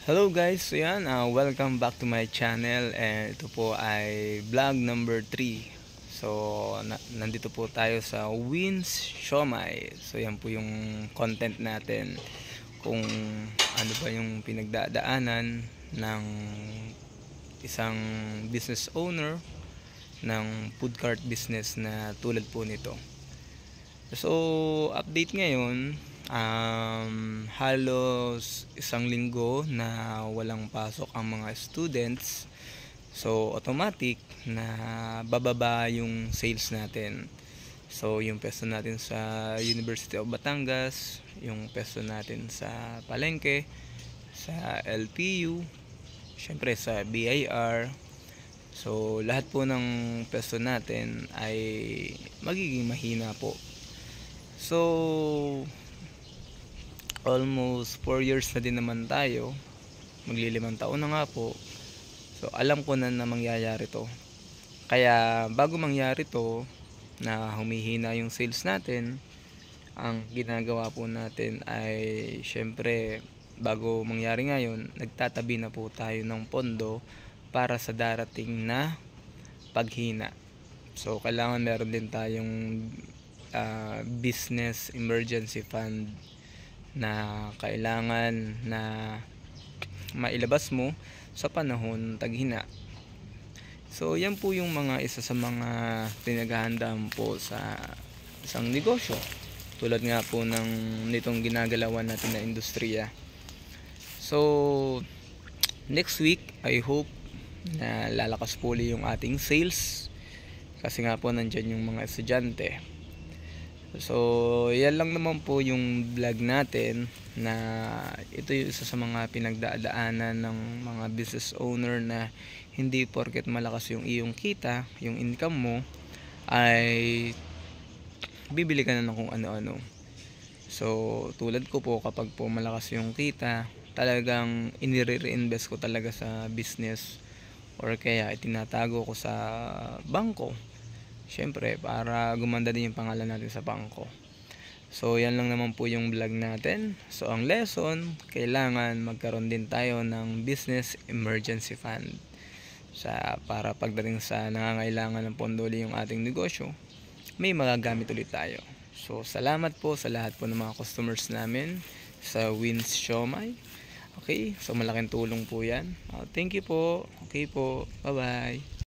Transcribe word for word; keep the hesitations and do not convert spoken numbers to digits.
Hello guys, so yan, uh, welcome back to my channel and ito po ay vlog number three. So na nandito po tayo sa Wins Siomai. So yan po yung content natin kung ano ba yung pinagdadaanan ng isang business owner ng food cart business na tulad po nito. So update ngayon, Um, halos isang linggo na walang pasok ang mga students, so automatic na bababa yung sales natin. So yung peso natin sa University of Batangas, yung peso natin sa Palengke, sa L P U, syempre sa B I R, so lahat po ng peso natin ay magiging mahina po. So almost four years na din naman tayo, maglilimang taon na nga po. So alam ko na na mangyayari to. Kaya bago mangyari to na humihina yung sales natin, ang ginagawa po natin ay syempre bago mangyari ngayon, nagtatabi na po tayo ng pondo para sa darating na paghina. So kailangan meron din tayong uh, business emergency fund na kailangan na mailabas mo sa panahon taghina. So yan po yung mga isa sa mga pinaghahandaan po sa isang negosyo, tulad nga po ng nitong ginagalawan natin na industriya. So next week I hope na lalakas po ulit yung ating sales, kasi nga po nandyan yung mga estudyante. So yan lang naman po yung vlog natin, na ito yung isa sa mga pinagdadaanan ng mga business owner, na hindi porket malakas yung iyong kita, yung income mo, ay bibili ka na ng kung ano-ano. So tulad ko po, kapag po malakas yung kita, talagang inire-reinvest ko talaga sa business, or kaya itinatago ko sa bangko, syempre para gumanda din yung pangalan natin sa bangko. So yan lang naman po yung vlog natin. So ang lesson, kailangan magkaroon din tayo ng business emergency fund, sa para pagdating sa nangangailangan ng pondo ulit yung ating negosyo, may magagamit ulit tayo. So salamat po sa lahat po ng mga customers namin sa Wins Siomai. Okay, so malaking tulong po yan. Uh, thank you po. Okay po, bye bye.